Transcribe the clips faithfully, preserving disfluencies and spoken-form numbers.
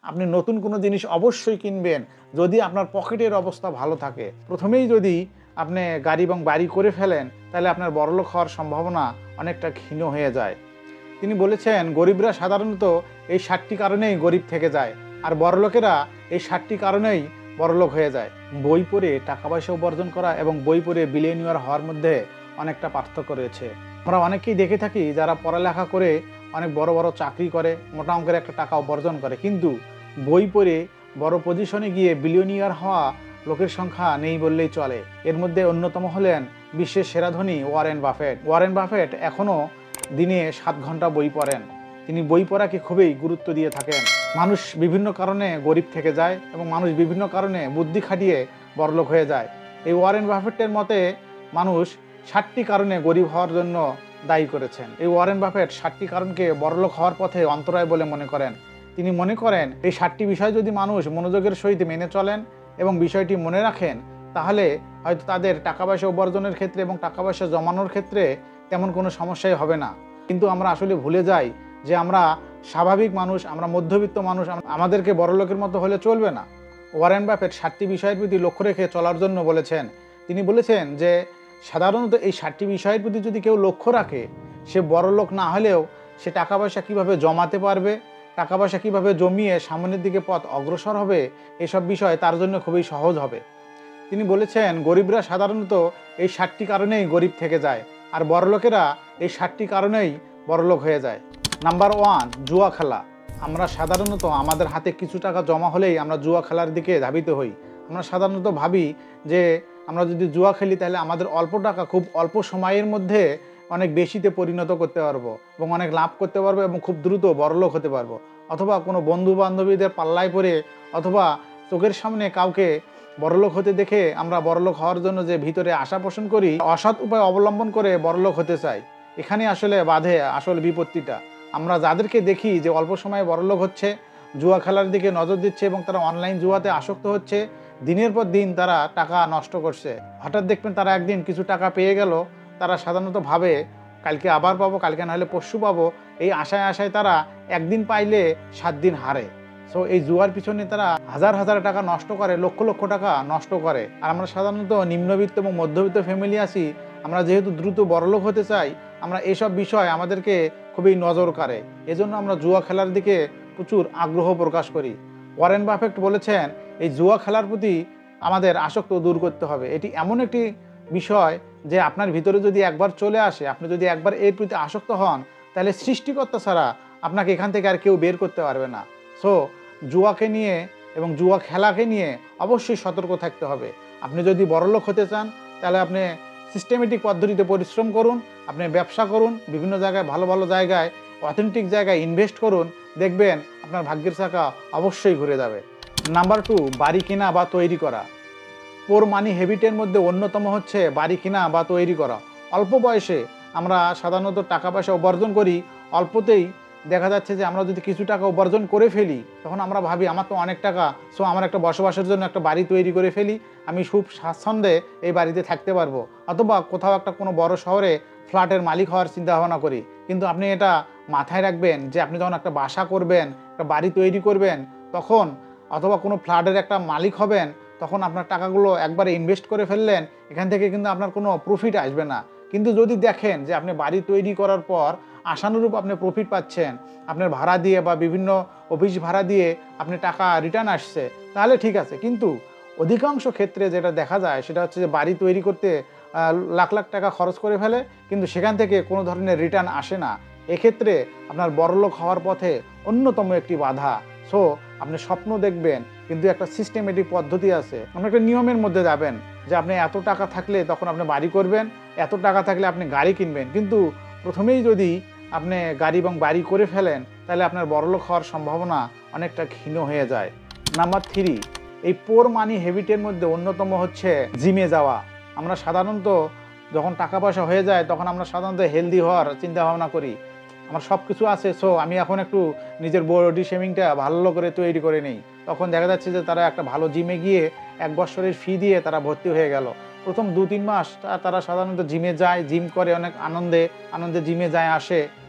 আপনি নতুন কোনো জিনিস অবশ্যই কিনবেন যদি আপনার পকেটের অবস্থা ভালো থাকে। প্রথমেই যদি আপনি গাড়ি এবং বাড়ি করে ফেলেন তাহলে আপনার বড়লোক হওয়ার সম্ভাবনা অনেকটা ক্ষীণ হয়ে যায়। তিনি বলেছেন গরিবরা সাধারণত এই সাতটি কারণেই গরিব থেকে যায়, আর বড়লোকেরা এই সাতটি কারণেই বড়লোক হয়ে যায়। বই পড়ে টাকা পয়সা উপার্জন করা এবং বই পড়ে বিলিয়নিয়ার হওয়ার মধ্যে অনেকটা পার্থক্য রয়েছে। আমরা অনেকেই দেখে থাকি যারা পড়ালেখা করে অনেক বড় বড় চাকরি করে, মোটা অঙ্কের একটা টাকা উপার্জন করে, কিন্তু বই পড়ে বড় পজিশনে গিয়ে বিলিয়নিয়ার হওয়া লোকের সংখ্যা নেই বললেই চলে। এর মধ্যে অন্যতম হলেন বিশ্বের সেরা ধনী ওয়ারেন বাফেট। ওয়ারেন বাফেট এখনও দিনে সাত ঘন্টা বই পড়েন। তিনি বই পড়াকে খুবই গুরুত্ব দিয়ে থাকেন। মানুষ বিভিন্ন কারণে গরিব থেকে যায় এবং মানুষ বিভিন্ন কারণে বুদ্ধি খাটিয়ে বড়লোক হয়ে যায়। এই ওয়ারেন বাফেটের মতে মানুষ ষাটটি কারণে গরিব হওয়ার জন্য দায়ী করেছেন। এই ওয়ারেন বাফেট ষাটটি কারণকে বড়লোক হওয়ার পথে অন্তরায় বলে মনে করেন। তিনি মনে করেন এই ষাটটি বিষয় যদি মানুষ মনোযোগের সহিত মেনে চলেন এবং বিষয়টি মনে রাখেন তাহলে হয়তো তাদের টাকা পয়সা উপার্জনের ক্ষেত্রে এবং টাকা পয়সা জমানোর ক্ষেত্রে তেমন কোনো সমস্যাই হবে না। কিন্তু আমরা আসলে ভুলে যাই যে আমরা স্বাভাবিক মানুষ, আমরা মধ্যবিত্ত মানুষ, আমাদেরকে বড়লোকের মতো হলে চলবে না। ওয়ারেন বাফেট ষাটটি বিষয়ের প্রতি লক্ষ্য রেখে চলার জন্য বলেছেন। তিনি বলেছেন যে সাধারণত এই ষাটটি বিষয়ের প্রতি যদি কেউ লক্ষ্য রাখে সে বড়লোক না হলেও সে টাকা পয়সা কীভাবে জমাতে পারবে, টাকা পয়সা কীভাবে জমিয়ে সামনের দিকে পথ অগ্রসর হবে, এসব বিষয় তার জন্য খুবই সহজ হবে। তিনি বলেছেন গরিবরা সাধারণত এই ষাটটি কারণেই গরিব থেকে যায়, আর বড়লোকেরা এই ষাটটি কারণেই বড়লোক হয়ে যায়। নাম্বার ওয়ান, জুয়া খেলা। আমরা সাধারণত আমাদের হাতে কিছু টাকা জমা হলেই আমরা জুয়া খেলার দিকে ধাবিত হই। আমরা সাধারণত ভাবি যে আমরা যদি জুয়া খেলি তাহলে আমাদের অল্প টাকা খুব অল্প সময়ের মধ্যে অনেক বেশিতে পরিণত করতে পারবো এবং অনেক লাভ করতে পারবো এবং খুব দ্রুত বড়লোক হতে পারবো। অথবা কোনো বন্ধু বান্ধবীদের পাল্লায় পড়ে অথবা চোখের সামনে কাউকে বড়লোক হতে দেখে আমরা বড়লোক হওয়ার জন্য যে ভিতরে আশা পোষণ করি, অসৎ উপায় অবলম্বন করে বড়লোক হতে চাই। এখানে আসলে বাধে আসল বিপত্তিটা। আমরা যাদেরকে দেখি যে অল্প সময়ে বড়লোক হচ্ছে, জুয়া খেলার দিকে নজর দিচ্ছে এবং তারা অনলাইন জুয়াতে আসক্ত হচ্ছে, দিনের পর দিন তারা টাকা নষ্ট করছে। হঠাৎ দেখবেন তারা একদিন কিছু টাকা পেয়ে গেল, তারা সাধারণত ভাবে কালকে আবার পাবো, কালকে নাহলে পরশু পাবো, এই আশায় আশায় তারা একদিন পাইলে সাত দিন হারে। সো এই জুয়ার পিছনে তারা হাজার হাজার টাকা নষ্ট করে, লক্ষ লক্ষ টাকা নষ্ট করে। আর আমরা সাধারণত নিম্নবিত্ত এবং মধ্যবিত্ত ফ্যামিলি আছি, আমরা যেহেতু দ্রুত বড়লোক হতে চাই, আমরা এইসব বিষয় আমাদেরকে খুবই নজর কাড়ে, এজন্য আমরা জুয়া খেলার দিকে প্রচুর আগ্রহ প্রকাশ করি। ওয়ারেন বাফেট বলেছেন এই জুয়া খেলার প্রতি আমাদের আসক্ত দূর করতে হবে। এটি এমন একটি বিষয় যে আপনার ভিতরে যদি একবার চলে আসে, আপনি যদি একবার এর প্রতি আসক্ত হন, তাহলে সৃষ্টিকর্তা ছাড়া আপনাকে এখান থেকে আর কেউ বের করতে পারবে না। সো জুয়াকে নিয়ে এবং জুয়া খেলাকে নিয়ে অবশ্যই সতর্ক থাকতে হবে। আপনি যদি বড়লোক হতে চান তাহলে আপনি সিস্টেমেটিক পদ্ধতিতে পরিশ্রম করুন, আপনি ব্যবসা করুন, বিভিন্ন জায়গায় ভালো ভালো জায়গায় অথেন্টিক জায়গায় ইনভেস্ট করুন, দেখবেন আপনার ভাগ্যের চাকা অবশ্যই ঘুরে যাবে। নাম্বার টু, বাড়ি কেনা বা তৈরি করা। পোর মানি হ্যাবিটের মধ্যে অন্যতম হচ্ছে বাড়ি কেনা বা তৈরি করা। অল্প বয়সে আমরা সাধারণত টাকা পয়সা উপার্জন করি, অল্পতেই দেখা যাচ্ছে যে আমরা যদি কিছু টাকা উপার্জন করে ফেলি তখন আমরা ভাবি আমার তো অনেক টাকা, সো আমার একটা বসবাসের জন্য একটা বাড়ি তৈরি করে ফেলি, আমি খুব স্বাচ্ছন্দ্যে এই বাড়িতে থাকতে পারবো। অথবা কোথাও একটা কোনো বড় শহরে ফ্ল্যাটের মালিক হওয়ার চিন্তা ভাবনা করি। কিন্তু আপনি এটা মাথায় রাখবেন যে আপনি যখন একটা বাসা করবেন, একটা বাড়ি তৈরি করবেন, তখন অথবা কোনো ফ্ল্যাটের একটা মালিক হবেন, তখন আপনার টাকাগুলো একবারে ইনভেস্ট করে ফেললেন, এখান থেকে কিন্তু আপনার কোনো প্রফিট আসবে না। কিন্তু যদি দেখেন যে আপনি বাড়ি তৈরি করার পর আশানুরূপ আপনি প্রফিট পাচ্ছেন, আপনার ভাড়া দিয়ে বা বিভিন্ন অফিস ভাড়া দিয়ে আপনি টাকা রিটার্ন আসছে, তাহলে ঠিক আছে। কিন্তু অধিকাংশ ক্ষেত্রে যেটা দেখা যায় সেটা হচ্ছে যে বাড়ি তৈরি করতে লাখ লাখ টাকা খরচ করে ফেলে, কিন্তু সেখান থেকে কোনো ধরনের রিটার্ন আসে না। এক্ষেত্রে আপনার বড়লোক হওয়ার পথে অন্যতম একটি বাধা। সো আপনি স্বপ্ন দেখবেন, কিন্তু একটা সিস্টেমেটিক পদ্ধতি আছে, আপনি একটা নিয়মের মধ্যে যাবেন যে আপনি এত টাকা থাকলে তখন আপনি বাড়ি করবেন, এত টাকা থাকলে আপনি গাড়ি কিনবেন। কিন্তু প্রথমেই যদি আপনি গাড়ি এবং বাড়ি করে ফেলেন তাহলে আপনার বড়লোক হওয়ার সম্ভাবনা অনেকটা ক্ষীণ হয়ে যায়। নাম্বার থ্রি, এই পোর মানি হ্যাবিটের মধ্যে অন্যতম হচ্ছে জিমে যাওয়া। আমরা সাধারণত যখন টাকা পয়সা হয়ে যায় তখন আমরা সাধারণত হেলদি হওয়ার চিন্তা ভাবনা করি, আমার সব কিছু আছে, সো আমি এখন একটু নিজের বডি শেমিংটা ভালো করে তৈরি করে নেই। তখন দেখা যাচ্ছে যে তারা একটা ভালো জিমে গিয়ে এক বছরের ফি দিয়ে তারা ভর্তি হয়ে গেল। প্রথম দু তিন মাস তারা সাধারণত জিমে যায়, জিম করে অনেক আনন্দে আনন্দে জিমে যায় আসে,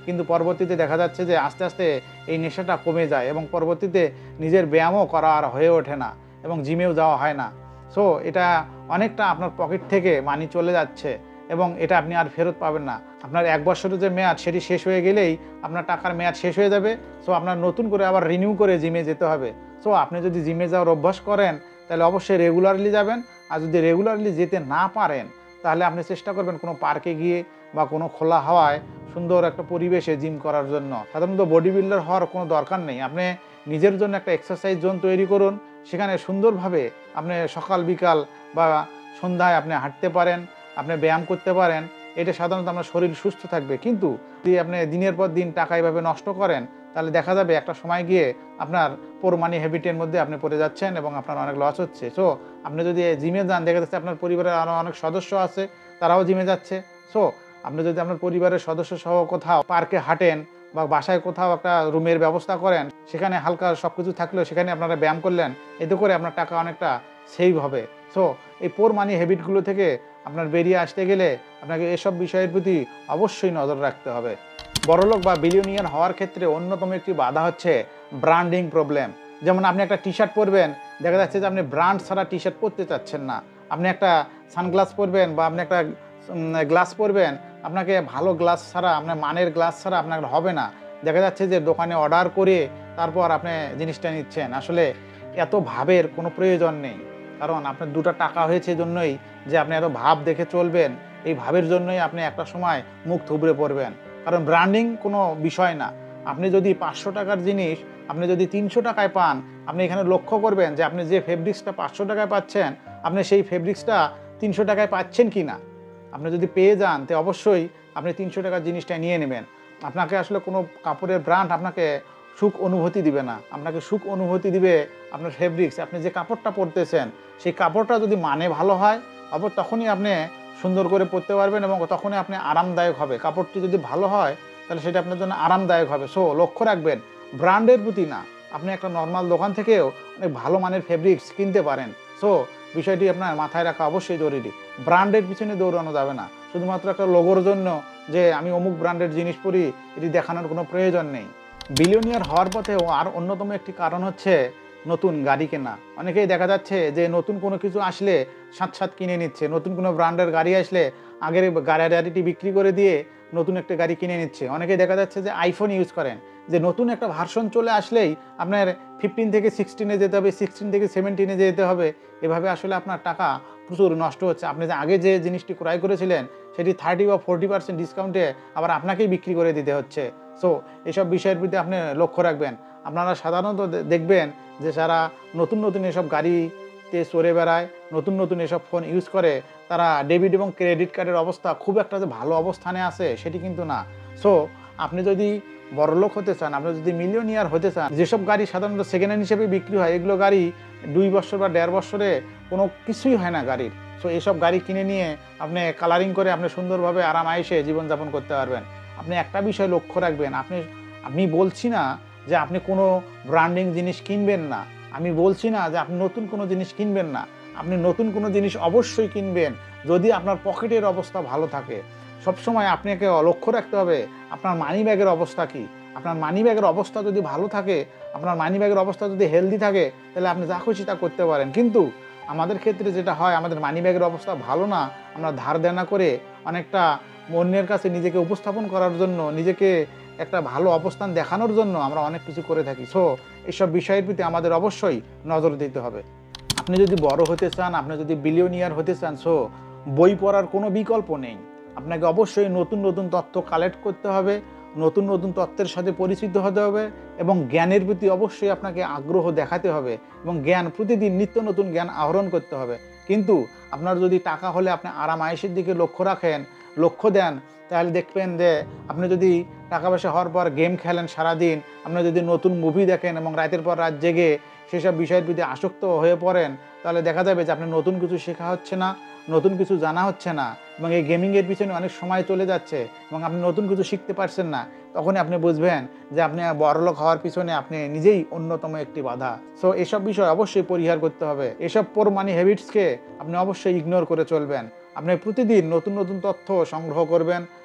কিন্তু পরবর্তীতে দেখা যাচ্ছে যে আস্তে আস্তে এই নেশাটা কমে যায় এবং পরবর্তীতে নিজের ব্যায়ামও করা আর হয়ে ওঠে না এবং জিমেও যাওয়া হয় না। সো এটা অনেকটা আপনার পকেট থেকে মানি চলে যাচ্ছে এবং এটা আপনি আর ফেরত পাবেন না। আপনার এক বছরের যে মেয়াদ সেটি শেষ হয়ে গেলেই আপনার টাকার মেয়াদ শেষ হয়ে যাবে। সো আপনার নতুন করে আবার রিনিউ করে জিমে যেতে হবে। সো আপনি যদি জিমে যাওয়ার অভ্যাস করেন তাহলে অবশ্যই রেগুলারলি যাবেন, আর যদি রেগুলারলি যেতে না পারেন তাহলে আপনি চেষ্টা করবেন কোনো পার্কে গিয়ে বা কোনো খোলা হাওয়ায় সুন্দর একটা পরিবেশে জিম করার জন্য। সাধারণত বডি বিল্ডার হওয়ার কোনো দরকার নেই, আপনি নিজের জন্য একটা এক্সারসাইজ জোন তৈরি করুন, সেখানে সুন্দরভাবে আপনি সকাল বিকাল বা সন্ধ্যায় আপনি হাঁটতে পারেন, আপনি ব্যায়াম করতে পারেন। এটা সাধারণত আপনার শরীর সুস্থ থাকবে। কিন্তু যদি আপনি দিনের পর দিন টাকা এভাবে নষ্ট করেন তাহলে দেখা যাবে একটা সময় গিয়ে আপনার পোর মানি হ্যাবিটের মধ্যে আপনি পড়ে যাচ্ছেন এবং আপনার অনেক লস হচ্ছে। সো আপনি যদি জিমে যান, দেখা যাচ্ছে আপনার পরিবারের আরও অনেক সদস্য আছে, তারাও জিমে যাচ্ছে। সো আপনি যদি আপনার পরিবারের সদস্য সহ কোথাও পার্কে হাঁটেন বা বাসায় কোথাও একটা রুমের ব্যবস্থা করেন, সেখানে হালকা সব কিছু থাকলেও সেখানে আপনারা ব্যায়াম করলেন, এতে করে আপনার টাকা অনেকটা সেভ হবে। সো এই পোর মানি হ্যাবিটগুলো থেকে আপনার বেরিয়ে আসতে গেলে আপনাকে এসব বিষয়ের প্রতি অবশ্যই নজর রাখতে হবে। বড়লোক বা বিলিয়নিয়ার হওয়ার ক্ষেত্রে অন্যতম একটি বাধা হচ্ছে ব্র্যান্ডিং প্রবলেম। যেমন আপনি একটা টি শার্ট পরবেন, দেখা যাচ্ছে যে আপনি ব্র্যান্ড ছাড়া টি শার্ট পরতে চাচ্ছেন না। আপনি একটা সানগ্লাস পরবেন বা আপনি একটা গ্লাস পরবেন, আপনাকে ভালো গ্লাস ছাড়া, আপনার মানের গ্লাস ছাড়া আপনার হবে না। দেখা যাচ্ছে যে দোকানে অর্ডার করে তারপর আপনি জিনিসটা নিচ্ছেন। আসলে এত ভাবের কোনো প্রয়োজন নেই, কারণ আপনার দুটো টাকা হয়েছে জন্যই যে আপনি এত ভাব দেখে চলবেন, এই ভাবের জন্যই আপনি একটা সময় মুখ থুবড়ে পড়বেন। কারণ ব্র্যান্ডিং কোনো বিষয় না। আপনি যদি পাঁচশো টাকার জিনিস আপনি যদি তিনশো টাকায় পান, আপনি এখানে লক্ষ্য করবেন যে আপনি যে ফেব্রিক্সটা পাঁচশো টাকায় পাচ্ছেন, আপনি সেই ফেব্রিক্সটা তিনশো টাকায় পাচ্ছেন কি না। আপনি যদি পেয়ে যান তো অবশ্যই আপনি তিনশো টাকার জিনিসটা নিয়ে নেবেন। আপনাকে আসলে কোনো কাপড়ের ব্র্যান্ড আপনাকে সুখ অনুভূতি দিবে না, আপনাকে সুখ অনুভূতি দিবে আপনার ফেব্রিক্স। আপনি যে কাপড়টা পরতেছেন সেই কাপড়টা যদি মানে ভালো হয়, আবার তখনই আপনি সুন্দর করে পরতে পারবেন এবং তখনই আপনি আরামদায়ক হবে। কাপড়টি যদি ভালো হয় তাহলে সেটা আপনার জন্য আরামদায়ক হবে। সো লক্ষ্য রাখবেন ব্র্যান্ডের প্রতি না, আপনি একটা নর্মাল দোকান থেকেও অনেক ভালো মানের ফেব্রিক্স কিনতে পারেন। সো বিষয়টি আপনার মাথায় রাখা অবশ্যই জরুরি। ব্র্যান্ডের পিছনে দৌড়ানো যাবে না, শুধুমাত্র একটা লোগোর জন্য যে আমি অমুক ব্র্যান্ডের জিনিস পরি এটি দেখানোর কোনো প্রয়োজন নেই। বিলিয়নিয়ার হওয়ার পথেও আর অন্যতম একটি কারণ হচ্ছে নতুন গাড়ি কেনা। অনেকেই দেখা যাচ্ছে যে নতুন কোনো কিছু আসলে সাথ সাথ কিনে নিচ্ছে, নতুন কোনো ব্র্যান্ডের গাড়ি আসলে আগের গাড়িটি বিক্রি করে দিয়ে নতুন একটা গাড়ি কিনে নিচ্ছে। অনেকেই দেখা যাচ্ছে যে আইফোন ইউজ করেন, যে নতুন একটা ভার্সন চলে আসলেই আপনার ফিফটিন থেকে সিক্সটিনে যেতে হবে, সিক্সটিন থেকে সেভেন্টিনে যেতে হবে। এভাবে আসলে আপনার টাকা প্রচুর নষ্ট হচ্ছে। আপনি যে আগে যে জিনিসটি ক্রয় করেছিলেন সেটি থার্টি বা ফোরটি পার্সেন্ট ডিসকাউন্টে আবার আপনাকেই বিক্রি করে দিতে হচ্ছে। সো এসব বিষয়ের প্রতি আপনি লক্ষ্য রাখবেন। আপনারা সাধারণত দেখবেন যে যারা নতুন নতুন এসব গাড়িতে চড়ে বেড়ায়, নতুন নতুন এসব ফোন ইউজ করে, তারা ডেবিট এবং ক্রেডিট কার্ডের অবস্থা খুব একটা যে ভালো অবস্থানে আছে সেটি কিন্তু না। সো আপনি যদি বড়লোক হতে চান, আপনি যদি মিলিয়নিয়ার হতে চান, যেসব গাড়ি সাধারণত সেকেন্ড হ্যান্ড হিসেবে বিক্রি হয় এগুলো গাড়ি দুই বছর বা দেড় বছরে কোনো কিছুই হয় না গাড়ির। সো এইসব গাড়ি কিনে নিয়ে আপনি কালারিং করে আপনি সুন্দরভাবে আরাম আয়েসে জীবনযাপন করতে পারবেন। আপনি একটা বিষয় লক্ষ্য রাখবেন, আপনি আমি বলছি না যে আপনি কোনো ব্র্যান্ডিং জিনিস কিনবেন না, আমি বলছি না যে আপনি নতুন কোনো জিনিস কিনবেন না। আপনি নতুন কোনো জিনিস অবশ্যই কিনবেন যদি আপনার পকেটের অবস্থা ভালো থাকে। সবসময় আপনাকে লক্ষ্য রাখতে হবে আপনার মানি ব্যাগের অবস্থা কী। আপনার মানি ব্যাগের অবস্থা যদি ভালো থাকে, আপনার মানি ব্যাগের অবস্থা যদি হেলদি থাকে, তাহলে আপনি যা খুশি তা করতে পারেন। কিন্তু আমাদের ক্ষেত্রে যেটা হয়, আমাদের মানি ব্যাগের অবস্থা ভালো না, আমরা ধার দেনা করে অনেকটা অন্যের কাছে নিজেকে উপস্থাপন করার জন্য, নিজেকে একটা ভালো অবস্থান দেখানোর জন্য আমরা অনেক কিছু করে থাকি। সো এইসব বিষয়ের প্রতি আমাদের অবশ্যই নজর দিতে হবে। আপনি যদি বড় হতে চান, আপনি যদি বিলিয়নিয়ার হতে চান, সো বই পড়ার কোনো বিকল্প নেই। আপনাকে অবশ্যই নতুন নতুন তথ্য কালেক্ট করতে হবে, নতুন নতুন তথ্যের সাথে পরিচিত হতে হবে এবং জ্ঞানের প্রতি অবশ্যই আপনাকে আগ্রহ দেখাতে হবে এবং জ্ঞান প্রতিদিন নিত্য নতুন জ্ঞান আহরণ করতে হবে। কিন্তু আপনার যদি টাকা হলে আপনি আরাম আয়েসের দিকে লক্ষ্য রাখেন, লক্ষ্য দেন, তাহলে দেখবেন যে আপনি যদি টাকা পয়সা হওয়ার পর গেম খেলেন সারাদিন, আপনি যদি নতুন মুভি দেখেন এবং রাতের পর রাত জেগে সেসব বিষয়ের প্রতি আসক্ত হয়ে পড়েন, তাহলে দেখা যাবে যে আপনি নতুন কিছু শেখা হচ্ছে না, নতুন কিছু জানা হচ্ছে না এবং এই গেমিংয়ের পিছনে অনেক সময় চলে যাচ্ছে এবং আপনি নতুন কিছু শিখতে পারছেন না। তখনই আপনি বুঝবেন যে আপনি বড়লোক হওয়ার পিছনে আপনি নিজেই অন্যতম একটি বাধা। সো এসব বিষয় অবশ্যই পরিহার করতে হবে। এসব পোর মানি হ্যাবিটসকে আপনি অবশ্যই ইগনোর করে চলবেন। আপনি প্রতিদিন নতুন নতুন তথ্য সংগ্রহ করবেন,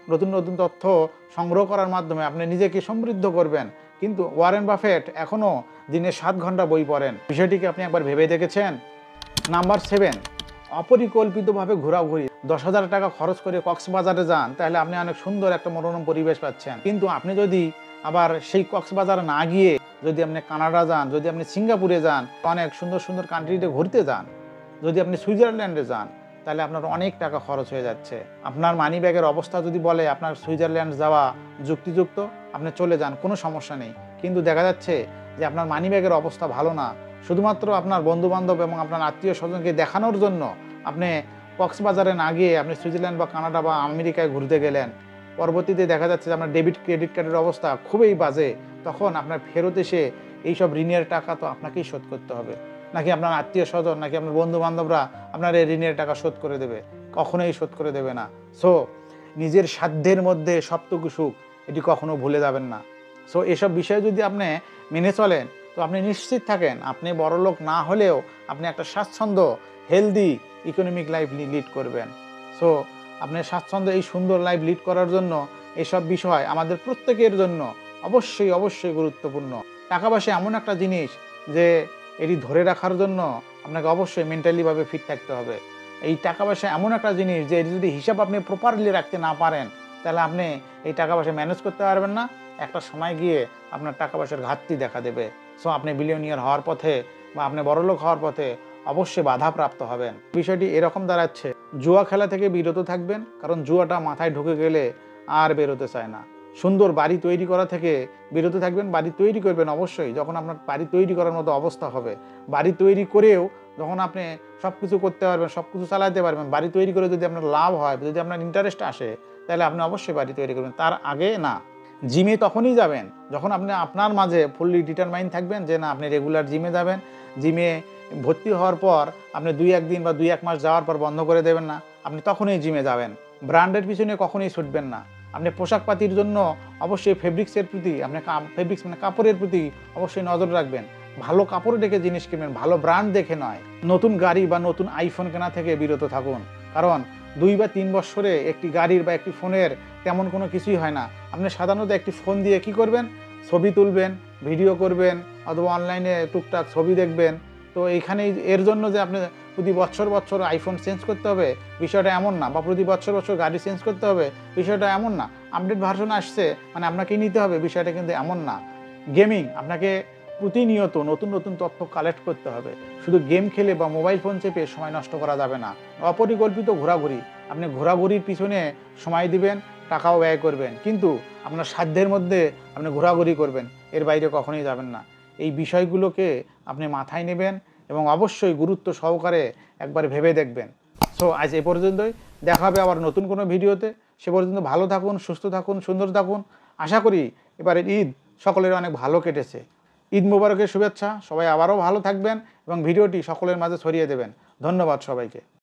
নতুন নতুন তথ্য সংগ্রহ করার মাধ্যমে আপনি নিজেকে সমৃদ্ধ করবেন। কিন্তু ওয়ারেন বাফেট এখনও দিনে সাত ঘন্টা বই পড়েন। বিষয়টিকে আপনি একবার ভেবে দেখেছেন? নাম্বার সেভেন, অপরিকল্পিতভাবে ঘোরাঘুরি। দশ হাজার টাকা খরচ করে কক্সবাজারে যান, তাহলে আপনি অনেক সুন্দর একটা মনোরম পরিবেশ পাচ্ছেন। কিন্তু আপনি যদি আবার সেই কক্সবাজার না গিয়ে যদি আপনি কানাডা যান, যদি আপনি সিঙ্গাপুরে যান, অনেক সুন্দর সুন্দর কান্ট্রিতে ঘুরতে যান, যদি আপনি সুইজারল্যান্ডে যান, তাহলে আপনার অনেক টাকা খরচ হয়ে যাচ্ছে। আপনার মানি ব্যাগের অবস্থা যদি বলে আপনার সুইজারল্যান্ড যাওয়া যুক্তিযুক্ত, আপনি চলে যান, কোনো সমস্যা নেই। কিন্তু দেখা যাচ্ছে যে আপনার মানি ব্যাগের অবস্থা ভালো না, শুধুমাত্র আপনার বন্ধুবান্ধব এবং আপনার আত্মীয় স্বজনকে দেখানোর জন্য আপনি কক্সবাজারে না গিয়ে আপনি সুইজারল্যান্ড বা কানাডা বা আমেরিকায় ঘুরতে গেলেন। পরবর্তীতে দেখা যাচ্ছে যে আপনার ডেবিট ক্রেডিট কার্ডের অবস্থা খুবই বাজে। তখন আপনার ফেরত এসে এইসব ঋণের টাকা তো আপনাকেই শোধ করতে হবে, নাকি আপনার আত্মীয় স্বজন, নাকি আপনার বন্ধু বান্ধবরা আপনার এই ঋণের টাকা শোধ করে দেবে? কখনোই শোধ করে দেবে না। সো নিজের সাধ্যের মধ্যে সবটুকু সুখ, এটি কখনো ভুলে যাবেন না। সো এসব বিষয়ে যদি আপনি মেনে চলেন, তো আপনি নিশ্চিত থাকেন আপনি বড়লোক না হলেও আপনি একটা স্বাচ্ছন্দ্য হেলদি ইকোনমিক লাইফ লিড করবেন। সো আপনি স্বাচ্ছন্দ্য এই সুন্দর লাইফ লিড করার জন্য এসব বিষয় আমাদের প্রত্যেকের জন্য অবশ্যই অবশ্যই গুরুত্বপূর্ণ। টাকা পয়সা এমন একটা জিনিস যে এটি ধরে রাখার জন্য আপনাকে অবশ্যই মেন্টালিভাবে ফিট থাকতে হবে। এই টাকা পয়সা এমন একটা জিনিস যে এটি যদি হিসাব আপনি প্রপারলি রাখতে না পারেন, তাহলে আপনি এই টাকা পয়সা ম্যানেজ করতে পারবেন না। একটা সময় গিয়ে আপনার টাকা পয়সার ঘাটতি দেখা দেবে। সো আপনি বিলিয়নিয়ার হওয়ার পথে বা আপনি বড়লোক হওয়ার পথে অবশ্যই বাধাপ্রাপ্ত হবেন। বিষয়টি এরকম দাঁড়াচ্ছে, জুয়া খেলা থেকে বিরত থাকবেন, কারণ জুয়াটা মাথায় ঢুকে গেলে আর বেরোতে চায় না। সুন্দর বাড়ি তৈরি করা থেকে বিরত থাকবেন। বাড়ি তৈরি করবেন অবশ্যই যখন আপনার বাড়ি তৈরি করার মতো অবস্থা হবে। বাড়ি তৈরি করেও যখন আপনি সব কিছু করতে পারবেন, সব কিছু চালাতে পারবেন, বাড়ি তৈরি করে যদি আপনার লাভ হয়, যদি আপনার ইন্টারেস্ট আসে, তাহলে আপনি অবশ্যই বাড়ি তৈরি করবেন। তার আগে না। জিমে তখনই যাবেন যখন আপনি আপনার মাঝে ফুললি ডিটারমাইন থাকবেন যে না, আপনি রেগুলার জিমে যাবেন। জিমে ভর্তি হওয়ার পর আপনি দুই একদিন বা দুই এক মাস যাওয়ার পর বন্ধ করে দেবেন না, আপনি তখনই জিমে যাবেন। ব্র্যান্ডের পিছনে কখনোই ছুটবেন না। আপনি পোশাক পাতির জন্য অবশ্যই ফেব্রিক্সের প্রতি আপনি ফেব্রিক্স মানে কাপড়ের প্রতি অবশ্যই নজর রাখবেন। ভালো কাপড় দেখে জিনিস কিনবেন, ভালো ব্র্যান্ড দেখে নয়। নতুন গাড়ি বা নতুন আইফোন কেনা থেকে বিরত থাকুন, কারণ দুই বা তিন বছরে একটি গাড়ির বা একটি ফোনের তেমন কোনো কিছুই হয় না। আপনি সাধারণত একটি ফোন দিয়ে কি করবেন? ছবি তুলবেন, ভিডিও করবেন, অথবা অনলাইনে টুকটাক ছবি দেখবেন। তো এইখানেই এর জন্য যে আপনি প্রতি বছর বছর আইফোন চেঞ্জ করতে হবে বিষয়টা এমন না, বা প্রতি বছর বছর গাড়ি চেঞ্জ করতে হবে বিষয়টা এমন না। আপডেট ভার্সন আসছে মানে আপনাকেই নিতে হবে বিষয়টা কিন্তু এমন না। গেমিং, আপনাকে প্রতিনিয়ত নতুন নতুন তথ্য কালেক্ট করতে হবে। শুধু গেম খেলে বা মোবাইল ফোন চেপে সময় নষ্ট করা যাবে না। অপরিকল্পিত ঘোরাঘুরি, আপনি ঘোরাঘুরির পিছনে সময় দিবেন, টাকাও ব্যয় করবেন, কিন্তু আপনার সাধ্যের মধ্যে আপনি ঘোরাঘুরি করবেন, এর বাইরে কখনোই যাবেন না। এই বিষয়গুলোকে আপনি মাথায় নেবেন এবং অবশ্যই গুরুত্ব সহকারে একবার ভেবে দেখবেন। সো আজ এ পর্যন্তই, দেখা হবে আবার নতুন কোনো ভিডিওতে। সে পর্যন্ত ভালো থাকুন, সুস্থ থাকুন, সুন্দর থাকুন। আশা করি এবারের ঈদ সকলের অনেক ভালো কেটেছে। ঈদ মোবারকের শুভেচ্ছা। সবাই আবারও ভালো থাকবেন এবং ভিডিওটি সকলের মাঝে ছড়িয়ে দেবেন। ধন্যবাদ সবাইকে।